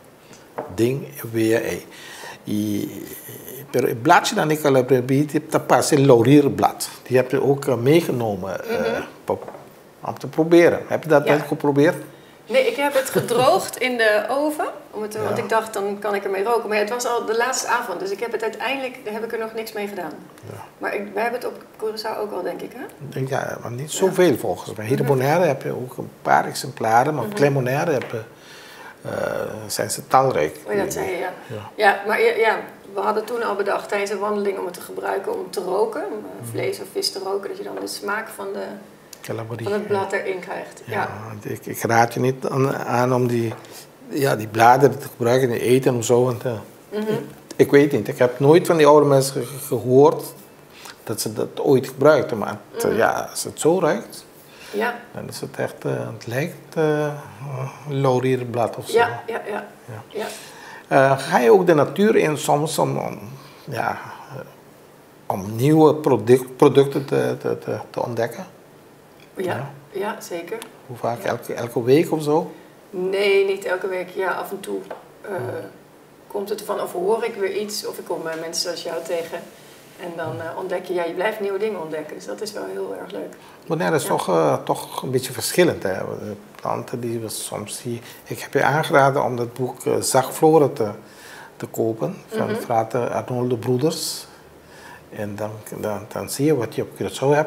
ding weer e e pero het bladje dan ik calabari dat past in laurierblad. Die heb je ook meegenomen uh, om te proberen. Heb je dat ja. geprobeerd? Nee, ik heb het gedroogd in de oven, om het, ja. want ik dacht dan kan ik ermee roken. Maar het was al de laatste avond, dus ik heb het uiteindelijk, daar heb ik er nog niks mee gedaan. Ja. Maar ik, wij hebben het op Curaçao ook al, denk ik, hè? Ja, maar niet zoveel ja. volgens mij. Hier in Bonaire heb je ook een paar exemplaren, maar op Klein Bonaire heb je, uh, zijn ze talrijk. Oh, dat zei je, ja. Ja, ja maar ja, we hadden toen al bedacht tijdens een wandeling om het te gebruiken om te roken, om uh, vlees of vis te roken, dat je dan de smaak van de... Calabari, van het blad erin krijgt. Ja. Ja, ik, ik raad je niet aan, aan om die, ja, die bladeren te gebruiken in eten of zo. Want, uh, mm-hmm. ik, ik weet niet, ik heb nooit van die oude mensen ge gehoord dat ze dat ooit gebruikten. Maar het, mm-hmm. ja, als het zo ruikt, ja. dan is het echt, uh, het lijkt uh, een laurierblad of zo. Ja, ja, ja. ja. ja. Uh, ga je ook de natuur in soms om, om, ja, uh, om nieuwe product, producten te, te, te, te ontdekken? Ja, ja, ja, zeker. Hoe vaak? Ja. Elke, elke week of zo? Nee, niet elke week. Ja, af en toe uh, ja. komt het ervan of hoor ik weer iets of ik kom uh, mensen zoals jou tegen. En dan uh, ontdek je, ja, je blijft nieuwe dingen ontdekken. Dus dat is wel heel erg leuk. Bonaire is ja. toch, uh, toch een beetje verschillend. Hè? De planten die we soms zien. Ik heb je aangeraden om dat boek uh, Zagflora te, te kopen. Van mm-hmm. Frater Arnoldo Broeders. En dan, dan, dan zie je wat je op Curaçao hebt.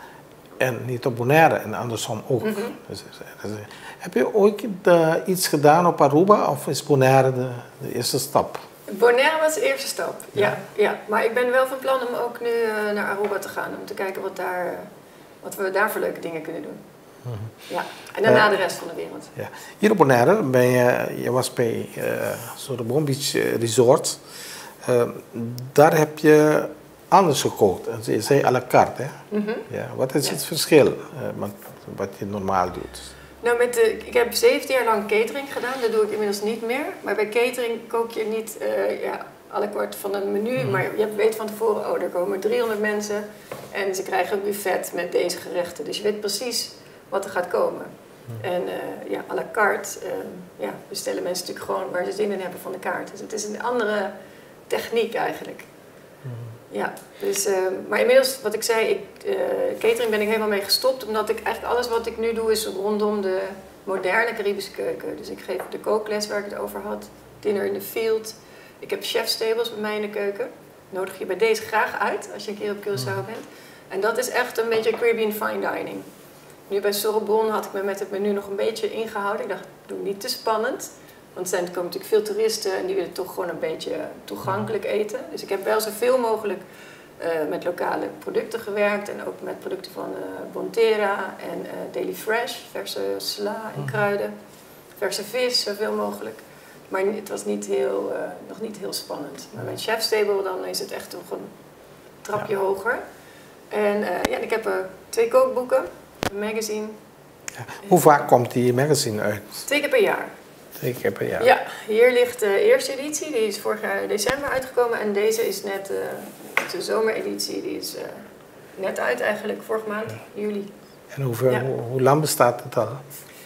En niet op Bonaire en andersom ook. Mm-hmm. dus, dus, heb je ooit de, iets gedaan op Aruba of is Bonaire de, de eerste stap? Bonaire was de eerste stap, ja. ja, ja. Maar ik ben wel van plan om ook nu uh, naar Aruba te gaan. Om te kijken wat, daar, wat we daar voor leuke dingen kunnen doen. Mm-hmm. Ja. En daarna uh, de rest van de wereld. Ja. Hier op Bonaire, ben je, je was bij uh, Sorobon Beach Resort. Uh, daar heb je... anders gekookt. Je zei à la carte, hè? Mm-hmm. Ja, wat is ja. het verschil uh, met wat je normaal doet? Nou, met de, ik heb zeventien jaar lang catering gedaan, dat doe ik inmiddels niet meer. Maar bij catering kook je niet uh, ja, à la carte van een menu, mm-hmm. maar je weet van tevoren, oh, er komen driehonderd mensen en ze krijgen een buffet met deze gerechten. Dus je weet precies wat er gaat komen. Mm-hmm. En uh, ja, à la carte uh, ja, bestellen mensen natuurlijk gewoon waar ze zin in hebben van de kaart. Dus het is een andere techniek eigenlijk. Mm-hmm. Ja, dus, uh, maar inmiddels, wat ik zei, ik, uh, catering ben ik helemaal mee gestopt. Omdat ik eigenlijk alles wat ik nu doe is rondom de moderne Caribische keuken. Dus ik geef de kookles waar ik het over had, dinner in the field. Ik heb chefstables bij mij in de keuken. Nodig je bij deze graag uit als je een keer op Curaçao bent. En dat is echt een beetje Caribbean fine dining. Nu bij Sorobon had ik me met het menu nog een beetje ingehouden. Ik dacht, doe niet te spannend. Want er komen natuurlijk veel toeristen en die willen toch gewoon een beetje toegankelijk eten. Dus ik heb wel zoveel mogelijk uh, met lokale producten gewerkt. En ook met producten van uh, Bonterra en uh, Daily Fresh, verse sla en kruiden. Verse vis, zoveel mogelijk. Maar het was niet heel, uh, nog niet heel spannend. Maar met Chefstable dan is het echt nog een trapje ja. hoger. En uh, ja, ik heb uh, twee kookboeken, een magazine. Ja. Hoe vaak komt die magazine uit? Twee keer per jaar. Twee keer per jaar? Ja, hier ligt de eerste editie, die is vorig jaar december uitgekomen. En deze is net uh, de zomereditie, die is uh, net uit eigenlijk, vorige maand, ja. juli. En hoeveel, ja. hoe, hoe lang bestaat het al?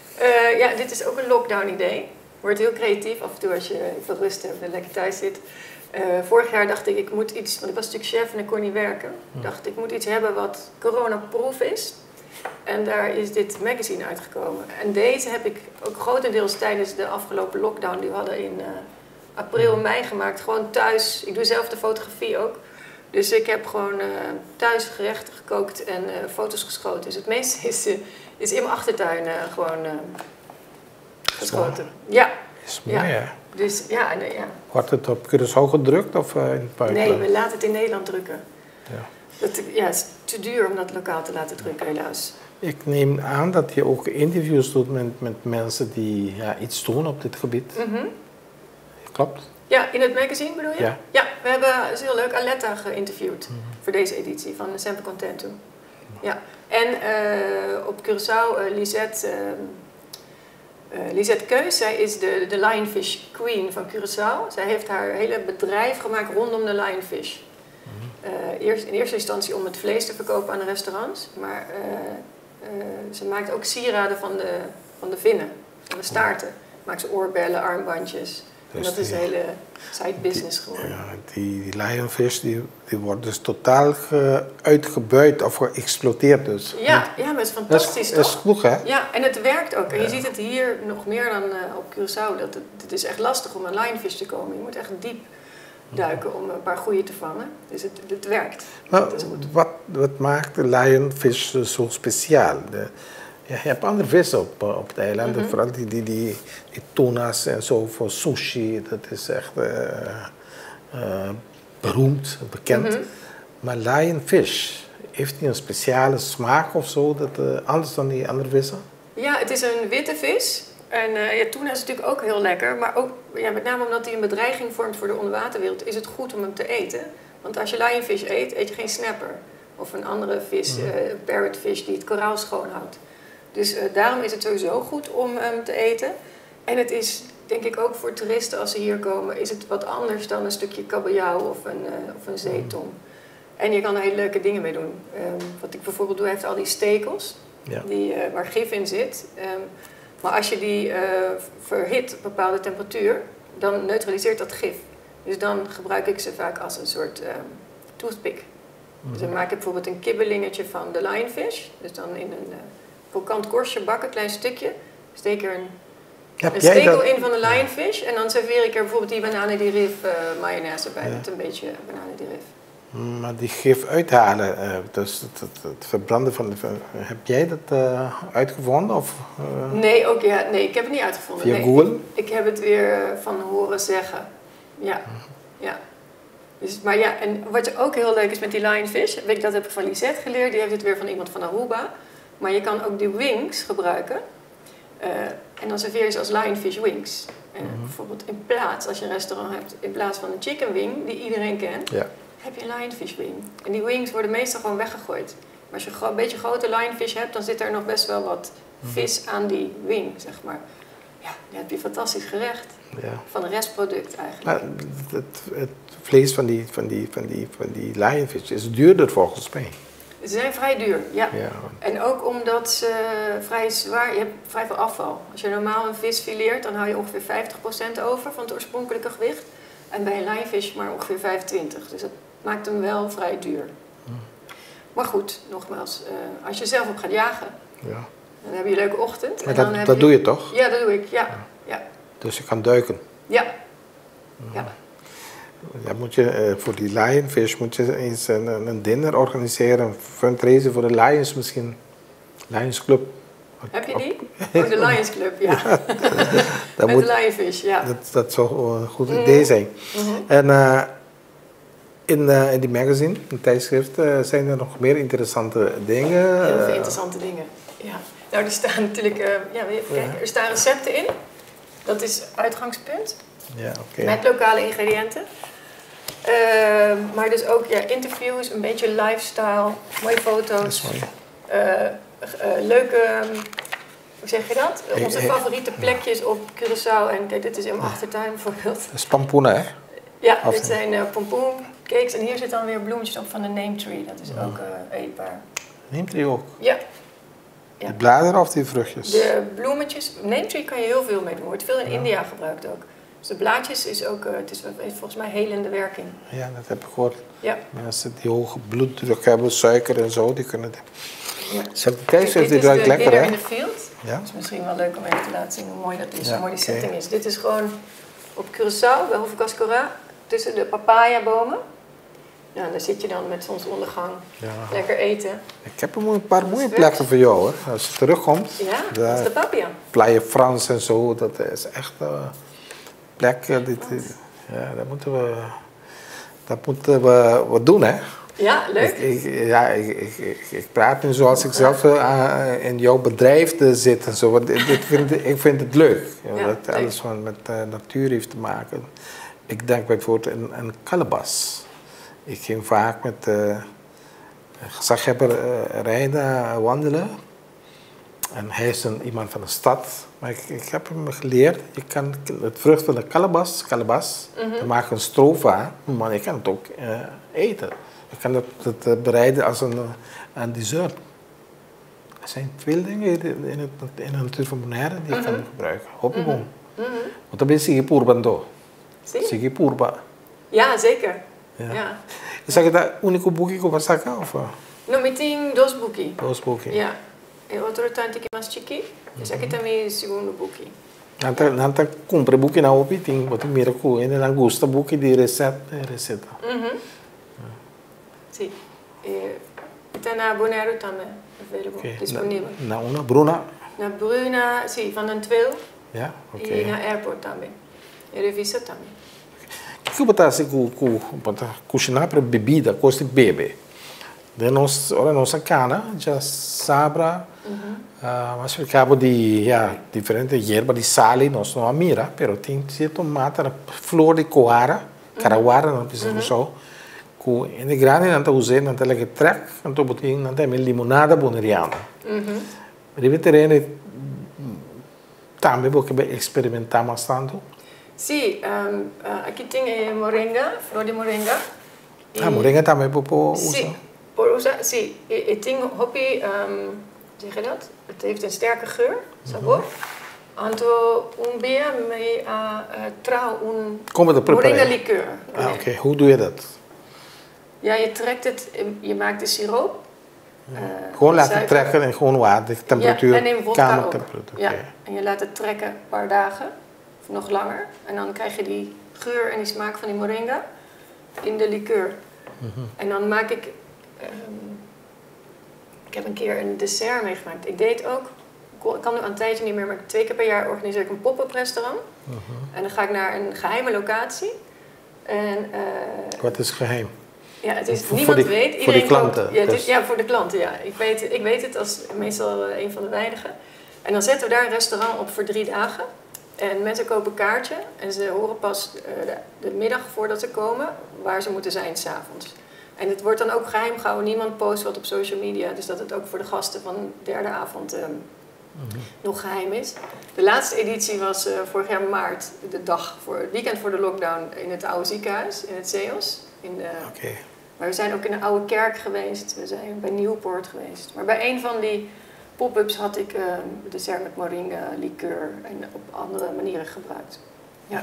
Uh, ja, dit is ook een lockdown idee. Wordt heel creatief, af en toe als je veel rust hebt en lekker thuis zit. Uh, vorig jaar dacht ik, ik moet iets, want ik was natuurlijk chef en ik kon niet werken. Ik dacht, ik moet iets hebben wat coronaproof is. En daar is dit magazine uitgekomen. En deze heb ik ook grotendeels tijdens de afgelopen lockdown die we hadden in uh, april, mei gemaakt. Gewoon thuis. Ik doe zelf de fotografie ook. Dus ik heb gewoon uh, thuis gerechten gekookt en uh, foto's geschoten. Dus het meeste is, uh, is in mijn achtertuin uh, gewoon uh, geschoten. Ja. Is mooi, ja. Dus, ja, nee, ja. Wordt het op Curaçao gedrukt of uh, in het buitenland? Nee, we laten het in Nederland drukken. Ja. Dat, ja, het is te duur om dat lokaal te laten drukken, helaas. Ik neem aan dat je ook interviews doet met, met mensen die ja, iets doen op dit gebied. Mm-hmm. Klopt? Ja, in het magazine bedoel je? Ja. Ja, we hebben, dat is heel leuk, Aletta geïnterviewd mm-hmm. voor deze editie van Sempre Contento. Ja. En uh, op Curaçao, uh, Lisette, uh, uh, Lisette Keus, zij is de, de Lionfish Queen van Curaçao. Zij heeft haar hele bedrijf gemaakt rondom de lionfish. Uh, eerst, in eerste instantie om het vlees te verkopen aan de restaurants, maar uh, uh, ze maakt ook sieraden van de, van de vinnen, van de staarten. Maakt ze oorbellen, armbandjes. Dus en dat die, is een hele side business geworden. Ja, die, die lionfish die, die wordt dus totaal ge, uitgebuit of geëxploiteerd dus. Ja, ja, maar het is fantastisch, dat is, toch? Dat is genoeg, hè? Ja, en het werkt ook. En ja. je ziet het hier nog meer dan uh, op Curaçao. Dat het, het is echt lastig om aan lionfish te komen. Je moet echt diep duiken om een paar goeie te vangen. Dus het, het werkt. Maar het is goed. Wat, wat maakt de lionfish zo speciaal? De, ja, je hebt andere vissen op, op het eiland, mm-hmm. vooral die, die, die, die tuna's en zo voor sushi. Dat is echt uh, uh, beroemd, bekend. Mm-hmm. Maar lionfish, heeft die een speciale smaak of zo, dat, uh, anders dan die andere vissen? Ja, het is een witte vis. En uh, ja, tuna is natuurlijk ook heel lekker, maar ook, ja, met name omdat hij een bedreiging vormt voor de onderwaterwereld, is het goed om hem te eten. Want als je lionfish eet, eet je geen snapper of een andere vis, mm. uh, parrotfish die het koraal schoonhoudt. Dus uh, daarom is het sowieso goed om hem um, te eten. En het is, denk ik, ook voor toeristen als ze hier komen, is het wat anders dan een stukje kabeljauw of een, uh, of een zeetong. Mm. En je kan er hele leuke dingen mee doen. Um, wat ik bijvoorbeeld doe, heeft al die stekels, ja. die, uh, waar gif in zit. Um, Maar als je die uh, verhit op een bepaalde temperatuur, dan neutraliseert dat gif. Dus dan gebruik ik ze vaak als een soort um, toothpick. Mm-hmm. Dus dan maak ik bijvoorbeeld een kibbelingetje van de lionfish. Dus dan in een uh, krokant korstje bakken, een klein stukje. Steek er een, een stekel dat? in van de lionfish. En dan serveer ik er bijvoorbeeld die bananendirif uh, mayonaise bij. Ja. Met een beetje bananendirif. Maar die gif uithalen, uh, dus het, het, het verbranden van de... Heb jij dat uh, uitgevonden? Of, uh, nee, ook, ja, nee, ik heb het niet uitgevonden. Via nee, Google? Ik, ik heb het weer van horen zeggen. Ja, ja. Dus, maar ja, en wat ook heel leuk is met die lionfish, weet ik, dat heb ik van Lisette geleerd, die heeft het weer van iemand van Aruba. Maar je kan ook die wings gebruiken. Uh, en dan serveer je ze als lionfish wings. En mm-hmm. bijvoorbeeld in plaats, als je een restaurant hebt, in plaats van een chicken wing, die iedereen kent, ja. heb je een lionfish wing. En die wings worden meestal gewoon weggegooid. Maar als je een beetje grote lionfish hebt, dan zit er nog best wel wat vis aan die wing, zeg maar. Ja, dan heb je een fantastisch gerecht. Ja. Van een restproduct eigenlijk. Maar het, het vlees van die, van, die, van, die, van die lionfish is duurder volgens mij. Ze zijn vrij duur, ja. ja. En ook omdat ze vrij zwaar, je hebt vrij veel afval. Als je normaal een vis fileert, dan hou je ongeveer vijftig procent over van het oorspronkelijke gewicht. En bij een lionfish maar ongeveer vijfentwintig procent. Dus dat maakt hem wel vrij duur. Hm. Maar goed, nogmaals, uh, als je zelf op gaat jagen, ja. dan heb je een leuke ochtend. Maar en dat dan dat je... doe je toch? Ja, dat doe ik, ja. ja. ja. Dus je kan duiken? Ja. ja. Ja, moet je, uh, voor die lionfish moet je eens een, een dinner organiseren, een fundraiser voor de Lions misschien. Lions Club. Heb je die? Oh, de Lions Club, ja. ja. Met moet, de lionfish, ja. Dat, dat zou een goed idee zijn. Mm-hmm. En uh, in, uh, in die magazine, in het tijdschrift, uh, zijn er nog meer interessante dingen? Heel veel interessante dingen, ja. Nou, er staan natuurlijk, uh, ja, even kijken, ja. er staan recepten in. Dat is uitgangspunt. Ja, okay. Met lokale ingrediënten. Uh, maar dus ook ja, interviews, een beetje lifestyle, mooie foto's. Uh, uh, leuke, um, hoe zeg je dat? Hey, Onze hey, favoriete plekjes op Curaçao. En kijk, dit is in mijn achtertuin bijvoorbeeld. Dat is pampoenen, hè? Ja, of dit zijn uh, pompoencakes. En hier zitten dan weer bloemetjes op van de name tree. Dat is ook uh, eetbaar. Name tree ook? Ja. Ja. Die bladeren of die vruchtjes? De bloemetjes, name tree kan je heel veel mee doen. Wordt veel in ja. India gebruikt ook. Dus de blaadjes is ook, uh, het is volgens mij helende werking. Ja, dat heb ik gehoord. Ja. Mensen die hoge bloeddruk hebben, suiker en zo, die kunnen dit. Ja. Certificatie heeft dit ruikt lekker, hè? In the field. Ja. Dat is misschien wel leuk om even te laten zien hoe mooi dat is, ja. hoe mooi die setting okay. is. Dit is gewoon op Curaçao, bij Hufvudstadscora, tussen de papayabomen. Ja, daar zit je dan met zonsondergang, ja. lekker eten. Ik heb een paar mooie plekken voor jou, hoor. Als je terugkomt. Ja, dat is de Papia. Playa Frans en zo, dat is echt een uh, plek. Uh, dit, ja, dat moeten we, dat moeten we wat doen, hè. Ja, leuk. Ik, ik, ja, ik, ik, ik, ik praat nu zoals ik zelf uh, in jouw bedrijf zit en zo. Want dit vind, ik vind het leuk. Ja, ja, dat leuk. alles wat met uh, natuur heeft te maken. Ik denk bijvoorbeeld aan een kalebas. Ik ging vaak met uh, een gezaghebber uh, rijden, wandelen. En hij is een, iemand van de stad. Maar ik, ik heb hem geleerd, je kan het vrucht van de kalebas, kalebas mm-hmm. dan maak je een stro van, maar je kan het ook uh, eten. Je kan het, het uh, bereiden als een, uh, een dessert. Er zijn veel dingen in, het, in de natuur van Bonaire die je mm-hmm. kan gebruiken. Hoppieboom. Mm-hmm. Want dan ben je sige purba do. Sige purba. Ja, zeker. Ja. Ja. Zeg je dat unico boekje op Pasaka? No, me tem dos buki. Dos buki. Ja. E outro tanto que mais chiqui. Esse aqui também é o segundo buki. Nanta nanta compra buki na opi tem botar mira com ele não gosta buki de receita receita. Mhm. Sim. E está na Bonaire também available, okay. Disponível. Na, na una Bruna. Na Bruna, sim, van den Twil. Ja, oké. Okay. E na airport também. E revista também. O que botar assim com com botar cozinhar para bebida, coisa de bebe. De nos, ora nossa cana já sabra, uhum. uh, mas ficava de ja, diferente hierba de sal, nós não mira, pero tem que tomate, flor de coara, caraguara, não precisa só, com em grande não tá usando, não tá lá que trek, não tá botando, não tá mesmo limonada boneriana. Ribe terreno também porque experimentar mais tanto. Sim, um, uh, aqui tem moringa, flor de moringa. Ah, moringa também popo usa. Sim. Por usar, sim, het ding hoppie, um, zeg je dat? Het heeft een sterke geur, sabor. Anto un beer mee a uh, trouw un moringa liqueur. Ah, oké. Okay. Hoe doe je dat? Ja, je trekt het, je maakt de siroop. Uh, gewoon laten zuiver. Trekken en gewoon water, temperatuur, ja, en in kamertemperatuur. Ja, en je laat het trekken een paar dagen, of nog langer. En dan krijg je die geur en die smaak van die moringa in de liqueur. Mm-hmm. En dan maak ik... Um, ik heb een keer een dessert meegemaakt. Ik deed ook, ik kan nu een tijdje niet meer, maar twee keer per jaar organiseer ik een pop-up restaurant. Uh-huh. En dan ga ik naar een geheime locatie. En, uh, Wat is geheim? Ja, het is, voor, niemand voor die, weet. Iedereen voor die klanten? Koopt, ja, het dus. is, ja, voor de klanten, ja. Ik weet, ik weet het als meestal uh, een van de weinigen. En dan zetten we daar een restaurant op voor drie dagen. En mensen kopen een kaartje en ze horen pas uh, de, de middag voordat ze komen waar ze moeten zijn 's avonds. En het wordt dan ook geheim gehouden. Niemand post wat op social media. Dus dat het ook voor de gasten van de derde avond um, mm-hmm. nog geheim is. De laatste editie was uh, vorig jaar maart. De dag voor het weekend voor de lockdown in het oude ziekenhuis. In het Zeeuws. Okay. Maar we zijn ook in de oude kerk geweest. We zijn bij Nieuwpoort geweest. Maar bij een van die pop-ups had ik uh, dessert met moringa, liqueur. En op andere manieren gebruikt. Ja.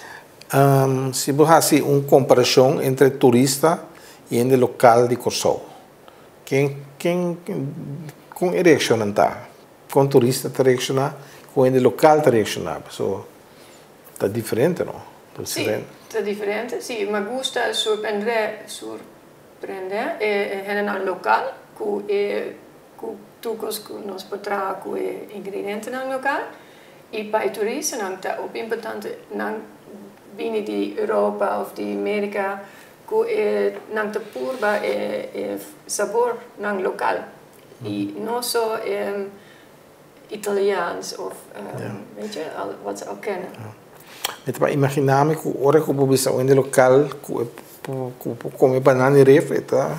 Um, se você faz uma comparação entre turista e em local de Corsou, quem quem com reaccionar tá, com turista te reaccionar, com em local te reaccionar, so tá diferente, não? Tá diferente. Tá diferente. Sim, me gusta surpreender, surpreender en een local, com e com tucos com nos potrà com ingrediënten aan local. E para toeristen dan tá op importante dan binnen die Europa of die Amerika. Que nang te purba e, e sabor nang local e non zo um, Italiaans of um, ja. Weet je al, wat ze al kennen. Met wat imaginami ku ora ku bisa in de local ku ku come banane ref eta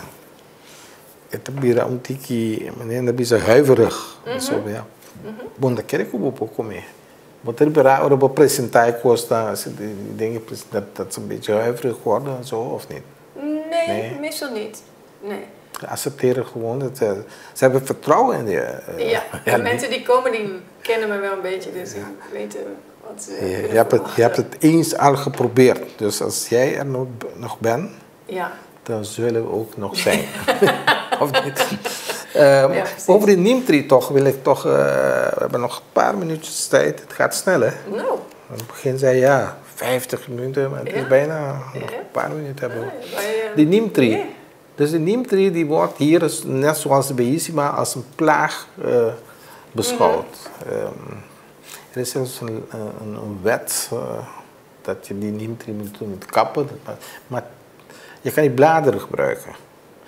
eta bira um tiki menina bisa huiverig zo ja. Bom da quer ku po comer. Botar para ora para apresentar costa die dingen dat dat een beetje huiverig worden zo of niet? Nee, nee, meestal niet. Nee. Accepteren gewoon dat ze hebben vertrouwen in die. Uh, ja, de ja, mensen die komen die kennen me wel een beetje, dus die weten wat ze. Je, je, hebt het, je hebt het eens al geprobeerd, dus als jij er nog, nog bent, ja. dan zullen we ook nog zijn. Of niet? Uh, ja, over die Nimtri toch wil ik toch, uh, we hebben nog een paar minuutjes tijd, het gaat snel hè? Nou. Aan het begin zei ja, vijftig minuten, maar het ja. is bijna ja. nog een paar minuten hebben we. Ah, bij, uh, die Nimtri, yeah. dus de Nimtri die wordt hier, net zoals de Beissima, als een plaag uh, beschouwd. Mm-hmm. um, er is zelfs een, een, een wet uh, dat je die Nimtri moet, moet kappen, maar, maar je kan die bladeren gebruiken.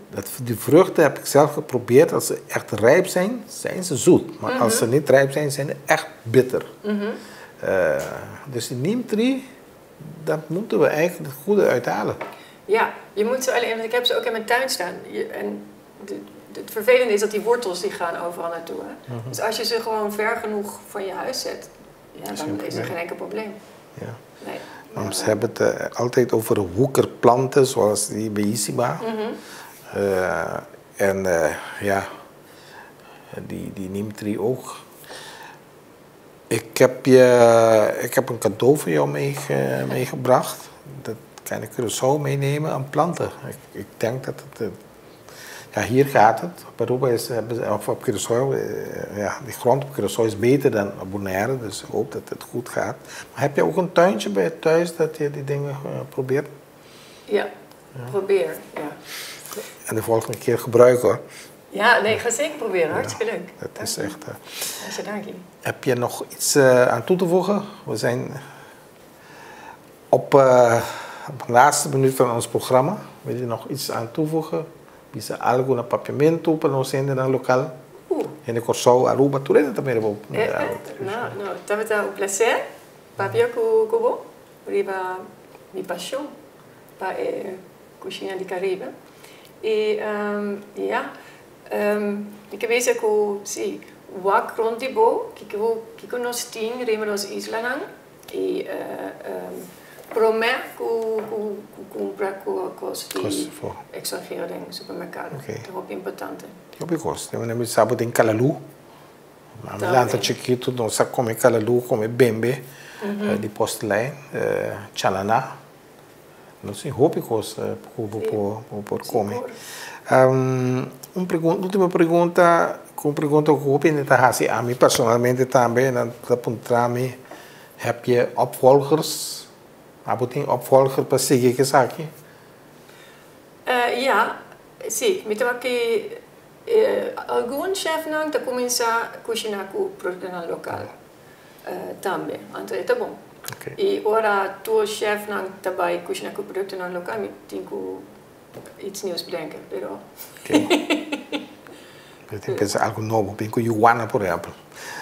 Dat, die vruchten heb ik zelf geprobeerd. Als ze echt rijp zijn, zijn ze zoet. Maar mm-hmm. als ze niet rijp zijn, zijn ze echt bitter. Mm-hmm. uh, dus die neemtree, dat moeten we eigenlijk het goede uithalen. Ja, je moet ze alleen, ik heb ze ook in mijn tuin staan. Je, en de, de, het vervelende is dat die wortels die gaan overal naartoe. Hè? Mm-hmm. Dus als je ze gewoon ver genoeg van je huis zet, ja, dan is er geen enkel probleem. Ja. Nee. Maar ze hebben het uh, altijd over hoekerplanten, zoals die Bellissima. Mm-hmm. Uh, en uh, ja, die, die neemtree ook. Ik heb, je, ik heb een cadeau voor jou meege, meegebracht. Dat kan ik Curaçao meenemen aan planten. Ik, ik denk dat het... Uh, ja, hier gaat het. Op Aruba is, of op Curaçao, uh, ja, de grond op Curaçao is beter dan op Bonaire. Dus ik hoop dat het goed gaat. Maar heb je ook een tuintje bij thuis dat je die dingen uh, probeert? Ja, ja, probeer, ja. En de volgende keer gebruiken hoor. Ja, nee, ik ga zeker proberen. Hartstikke ja, leuk. Dat is echt... Uh, dank je. Heb je nog iets uh, aan toe te voegen? We zijn op, uh, op de laatste minuut van ons programma. Wil je nog iets aan toevoegen? Bisa algum papiamento para nós ainda no local? Uh. En de Curaçao, Aruba, tudo ainda também vou. Eh, eh, não, não. Estava a um prazer. Papia com Cubo, riba mi paixão para a cozinha de Caribe. E um, ja, um, ik weet dat ik zie wat rond die boel, ik wil ik wil nog tien remeros islanang. E um, prometo que comprar coisas de extranjero em supermercado. Okay. Dat is ook importante. Eu gosto. Eu lembro de sábado em Calalu. A milanta chiquito, nós come Calalu, come bembe, mm-hmm. uh, de postelijn, uh, chalaná. Não sei, roupa coisa por por comer. Um, um pergunta, última pergunta, com pergunta que eu vind dat a mim personalmente também, dat apontar-me, heb je opvolgers? Heb je een opvolger para seguir que aqui? Uh, ja, sim. Me temo que uh, algum chefe não está começar a cozinhar com o produto local uh, também. Então é bom. Okay. E ora tu chefe não está bij cozinhar com o produto local, me tenho iets nieuws bedenken. Pero. Okay. Eu tenho que pensar algo novo, bem com Ioana, por exemplo.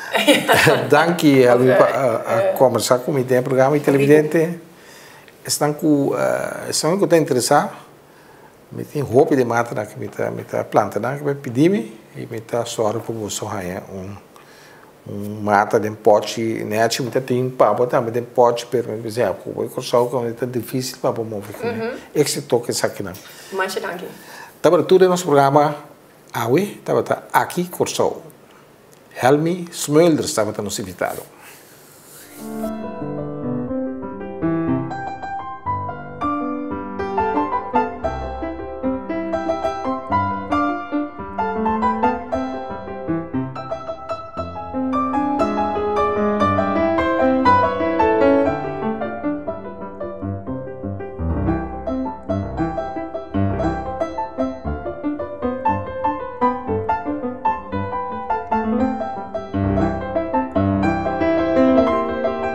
Dank je a conversar com o programa e televidente. Estão com, uh, estão com interessar, me tem roupa de mata na que me tá me tá planta na que me pedir-me e me tá sorte por você ganhar um um mata de pote, né? A gente tem papo também de pote, pero me dizer, o eu só que é difícil para mover. Êxito que isso aqui não. Mas danke. Tá para tudo nosso programa, aui, tá para aqui Curaçao. Helmi Smulders tá para nos invitado.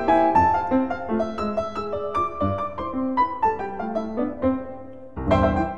Thank you.